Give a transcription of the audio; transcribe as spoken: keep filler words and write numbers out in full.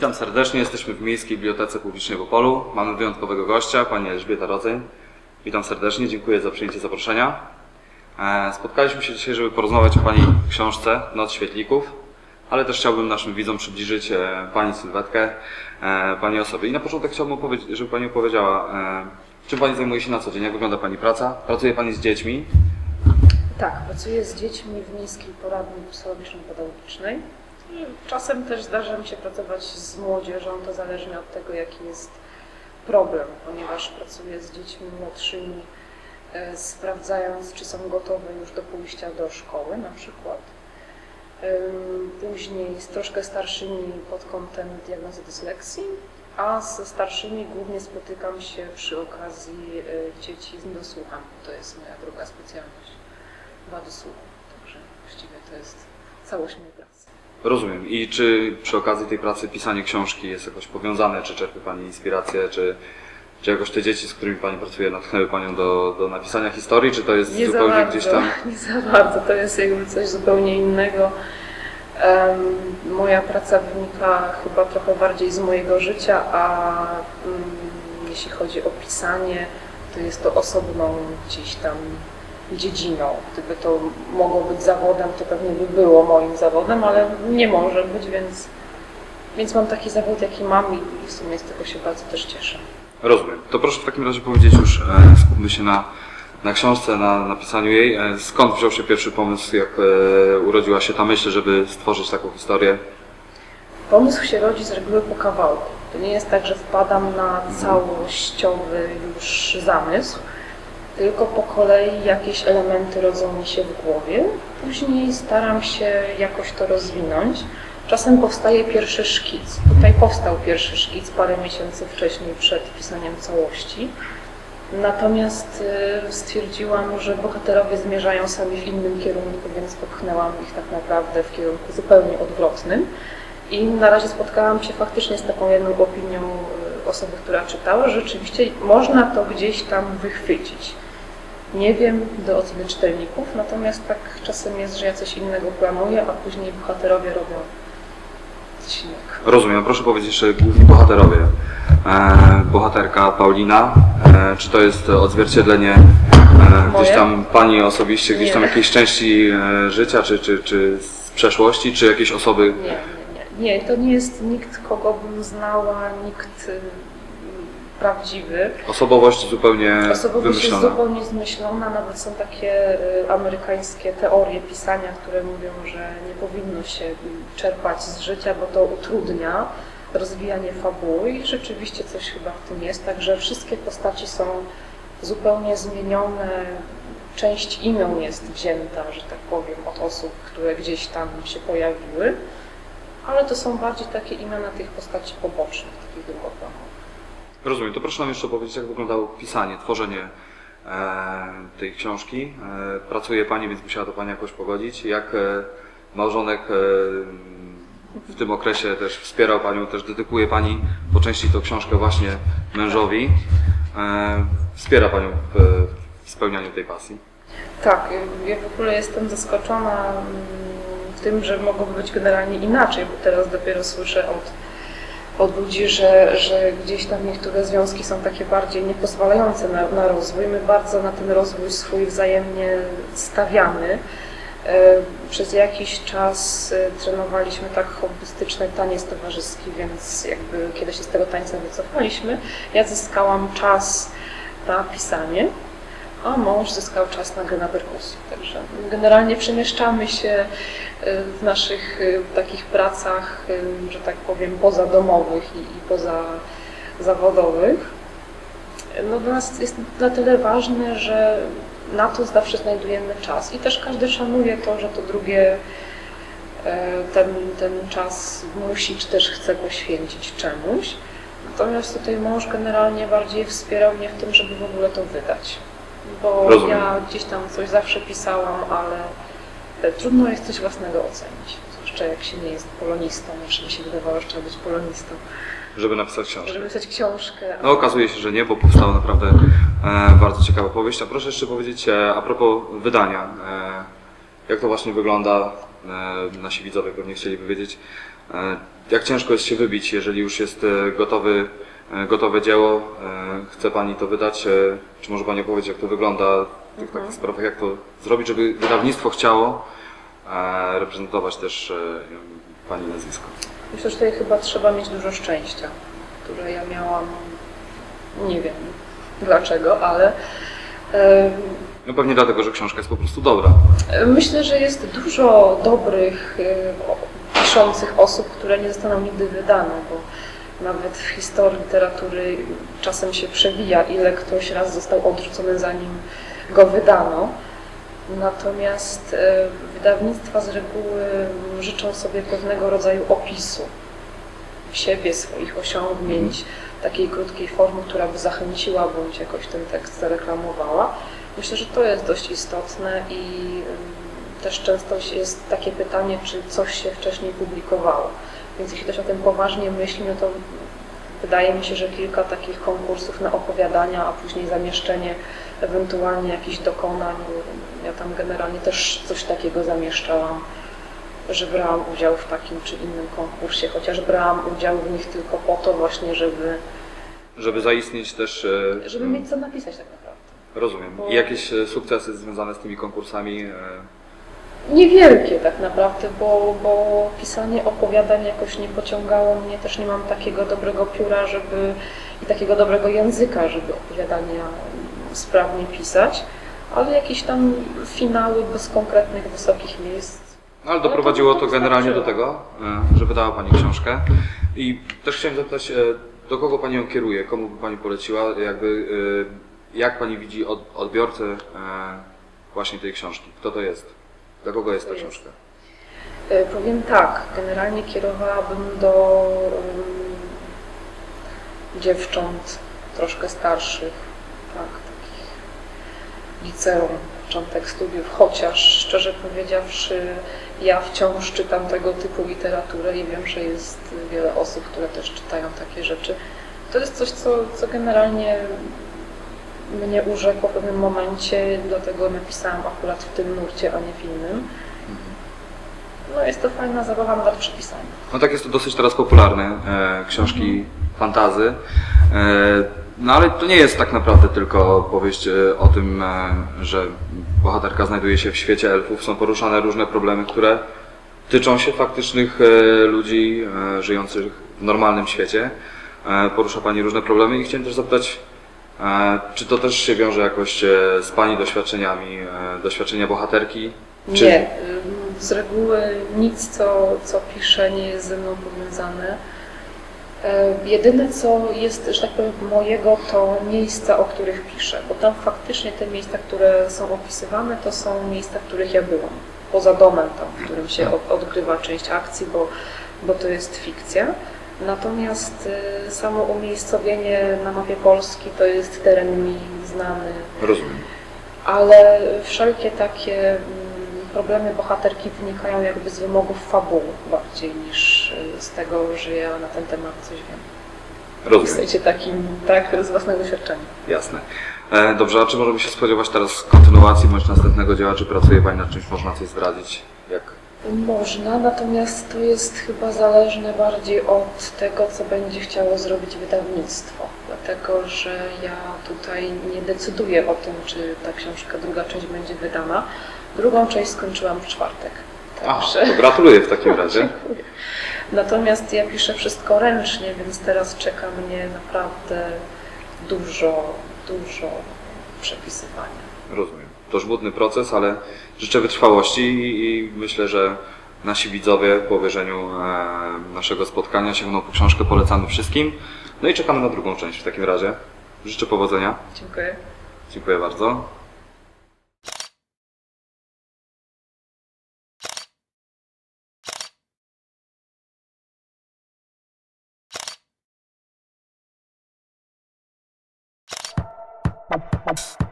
Witam serdecznie, jesteśmy w Miejskiej Bibliotece Publicznej w Opolu. Mamy wyjątkowego gościa, pani Elżbieta Rodzeń. Witam serdecznie, dziękuję za przyjęcie zaproszenia. Spotkaliśmy się dzisiaj, żeby porozmawiać o pani książce Noc Świetlików, ale też chciałbym naszym widzom przybliżyć pani sylwetkę, pani osobie. I na początek chciałbym, żeby pani opowiedziała, czym pani zajmuje się na co dzień, jak wygląda pani praca? Pracuje pani z dziećmi? Tak, pracuję z dziećmi w Miejskiej Poradni Psychologiczno-Pedagogicznej. Czasem też zdarza mi się pracować z młodzieżą, to zależnie od tego, jaki jest problem, ponieważ pracuję z dziećmi młodszymi, e, sprawdzając, czy są gotowe już do pójścia do szkoły na przykład. E, później z troszkę starszymi pod kątem diagnozy dysleksji, a ze starszymi głównie spotykam się przy okazji e, dzieci z niedosłuchem. To jest moja druga specjalność, wady słuchu. Także właściwie to jest całość mojej pracy. Rozumiem. I czy przy okazji tej pracy pisanie książki jest jakoś powiązane? Czy czerpie pani inspirację? Czy, czy jakoś te dzieci, z którymi pani pracuje, natchnęły panią do, do napisania historii? Czy to jest nie zupełnie bardzo, gdzieś tam... Nie za bardzo. To jest jakby coś zupełnie innego. Um, moja praca wynika chyba trochę bardziej z mojego życia, a um, jeśli chodzi o pisanie, to jest to osobną gdzieś tam dziedziną. Gdyby to mogło być zawodem, to pewnie by było moim zawodem, ale nie może być, więc, więc mam taki zawód, jaki mam i w sumie z tego się bardzo też cieszę. Rozumiem. To proszę w takim razie powiedzieć już, e, skupmy się na, na książce, na napisaniu jej. E, skąd wziął się pierwszy pomysł, jak e, urodziła się ta myśl, żeby stworzyć taką historię? Pomysł się rodzi z reguły po kawałku. To nie jest tak, że wpadam na całościowy już zamysł, tylko po kolei jakieś elementy rodzą mi się w głowie, później staram się jakoś to rozwinąć. Czasem powstaje pierwszy szkic. Tutaj powstał pierwszy szkic parę miesięcy wcześniej przed pisaniem całości. Natomiast stwierdziłam, że bohaterowie zmierzają sami w innym kierunku, więc popchnęłam ich tak naprawdę w kierunku zupełnie odwrotnym. I na razie spotkałam się faktycznie z taką jedną opinią osoby, która czytała, że rzeczywiście można to gdzieś tam wychwycić. Nie wiem do oceny czytelników, natomiast tak czasem jest, że ja coś innego planuję, a później bohaterowie robią coś innego. Rozumiem. Proszę powiedzieć jeszcze główni bohaterowie. E, bohaterka Paulina, e, czy to jest odzwierciedlenie e, gdzieś tam pani osobiście, gdzieś tam jakiejś części e, życia, czy, czy, czy z przeszłości, czy jakiejś osoby? Nie, nie, nie. Nie, to nie jest nikt, kogo bym znała, nikt prawdziwy. Osobowość zupełnie Osobowość wymyślona. jest zupełnie zmyślona, nawet są takie y, amerykańskie teorie pisania, które mówią, że nie powinno się czerpać z życia, bo to utrudnia rozwijanie fabuły i rzeczywiście coś chyba w tym jest, także wszystkie postaci są zupełnie zmienione, część imion jest wzięta, że tak powiem, od osób, które gdzieś tam się pojawiły, ale to są bardziej takie imiona tych postaci pobocznych, takich drugoplanowych. Rozumiem. To proszę nam jeszcze powiedzieć, jak wyglądało pisanie, tworzenie e, tej książki. E, pracuje pani, więc musiała to pani jakoś pogodzić. Jak e, małżonek e, w tym okresie też wspierał panią, też dedykuje pani po części tą książkę właśnie mężowi. E, wspiera panią w, w spełnianiu tej pasji. Tak, ja w ogóle jestem zaskoczona tym, że mogłoby być generalnie inaczej, bo teraz dopiero słyszę od od ludzi, że, że gdzieś tam niektóre związki są takie bardziej niepozwalające na, na rozwój. My bardzo na ten rozwój swój wzajemnie stawiamy. Przez jakiś czas trenowaliśmy tak hobbystyczny taniec towarzyski, więc jakby kiedy się z tego tańca wycofaliśmy, ja zyskałam czas na pisanie, a mąż zyskał czas na grę na perkusji. Także generalnie przemieszczamy się w naszych takich pracach, że tak powiem, pozadomowych i, i pozazawodowych. No dla nas jest na tyle ważne, że na to zawsze znajdujemy czas i też każdy szanuje to, że to drugie ten, ten czas musi czy też chce poświęcić czemuś. Natomiast tutaj mąż generalnie bardziej wspierał mnie w tym, żeby w ogóle to wydać. Bo Rozumiem. Ja gdzieś tam coś zawsze pisałam, ale trudno jest coś własnego ocenić. Zwłaszcza jak się nie jest polonistą, zawsze mi się wydawało, że trzeba być polonistą. Żeby napisać książkę. Żeby napisać książkę. No okazuje się, że nie, bo powstała naprawdę e, bardzo ciekawa powieść. A proszę jeszcze powiedzieć e, a propos wydania. E, jak to właśnie wygląda? E, nasi widzowie pewnie chcieliby wiedzieć. E, Jak ciężko jest się wybić, jeżeli już jest e, gotowy, e, gotowe dzieło, e, chce Pani to wydać? E, Czy może Pani opowiedzieć, jak to wygląda w tych Mhm. takich sprawach, jak to zrobić, żeby wydawnictwo chciało e, reprezentować też e, Pani nazwisko? Myślę, że tutaj chyba trzeba mieć dużo szczęścia, które ja miałam, nie wiem dlaczego, ale e, No pewnie dlatego, że książka jest po prostu dobra. myślę, że jest dużo dobrych, e, o- piszących osób, które nie zostaną nigdy wydane, bo nawet w historii literatury czasem się przewija, ile ktoś raz został odrzucony, zanim go wydano. Natomiast e, wydawnictwa z reguły życzą sobie pewnego rodzaju opisu siebie, swoich osiągnięć, takiej krótkiej formy, która by zachęciła bądź jakoś ten tekst zareklamowała. Myślę, że to jest dość istotne i ym, też często jest takie pytanie, czy coś się wcześniej publikowało. Więc jeśli ktoś o tym poważnie myśli, no to wydaje mi się, że kilka takich konkursów na opowiadania, a później zamieszczenie ewentualnie jakichś dokonań. Ja tam generalnie też coś takiego zamieszczałam, że brałam udział w takim czy innym konkursie, chociaż brałam udział w nich tylko po to właśnie, żeby, Żeby zaistnieć też... e, żeby mieć co napisać tak naprawdę. Rozumiem. Bo- I jakieś e, sukcesy związane z tymi konkursami? e, Niewielkie tak naprawdę, bo, bo pisanie opowiadań jakoś nie pociągało mnie, też nie mam takiego dobrego pióra, żeby i takiego dobrego języka, żeby opowiadania sprawnie pisać, ale jakieś tam finały bez konkretnych wysokich miejsc. No, ale Ale doprowadziło to to generalnie do wystarczyło. tego, e, że wydała Pani książkę. I też chciałem zapytać, e, do kogo Pani ją kieruje? Komu by Pani poleciła? Jakby, e, jak Pani widzi od, odbiorcę e, właśnie tej książki? Kto to jest? Dla kogo jest ta To jest. książka? E, Powiem tak, generalnie kierowałabym do um, dziewcząt troszkę starszych, tak, takich liceum, początek studiów, chociaż szczerze powiedziawszy, ja wciąż czytam tego typu literaturę i wiem, że jest wiele osób, które też czytają takie rzeczy. To jest coś, co, co generalnie mnie urzekło w pewnym momencie, dlatego napisałam akurat w tym nurcie, a nie w innym. No jest to fajna zabawa nad przepisami. No tak, jest to dosyć teraz popularne, e, książki fantazy. E, no ale to nie jest tak naprawdę tylko opowieść e, o tym, e, że bohaterka znajduje się w świecie elfów. Są poruszane różne problemy, które tyczą się faktycznych e, ludzi e, żyjących w normalnym świecie. E, porusza Pani różne problemy i chciałem też zapytać, e, czy to też się wiąże jakoś e, z Pani doświadczeniami, e, doświadczenia bohaterki? Czy... Nie, ym, z reguły nic, co, co piszę, nie jest ze mną powiązane. E, Jedyne, co jest, że tak powiem, mojego, to miejsca, o których piszę, bo tam faktycznie te miejsca, które są opisywane, to są miejsca, w których ja byłam. Poza domem, tam, w którym się od, odgrywa część akcji, bo, bo to jest fikcja. Natomiast y, samo umiejscowienie na mapie Polski to jest teren mi znany, Rozumiem. ale wszelkie takie mm, problemy bohaterki wynikają jakby z wymogów fabuły bardziej niż y, z tego, że ja na ten temat coś wiem. W Rozumiem. sensie takim, tak, z własnego doświadczenia. Jasne. E, dobrze, a czy możemy się spodziewać teraz kontynuacji bądź następnego dzieła? Czy pracuje Pani nad czymś? Można coś zdradzić? Jak? Można, natomiast to jest chyba zależne bardziej od tego, co będzie chciało zrobić wydawnictwo. Dlatego, że ja tutaj nie decyduję o tym, czy ta książka, druga część będzie wydana. Drugą część skończyłam w czwartek. A, Także... to gratuluję w takim razie. Dziękuję. Natomiast ja piszę wszystko ręcznie, więc teraz czeka mnie naprawdę dużo, dużo przepisywania. Rozumiem. To żmudny proces, ale życzę wytrwałości i, i myślę, że nasi widzowie po obejrzeniu e, naszego spotkania sięgną po książkę, polecamy wszystkim. No i czekamy na drugą część w takim razie. Życzę powodzenia. Dziękuję. Dziękuję bardzo. Bye.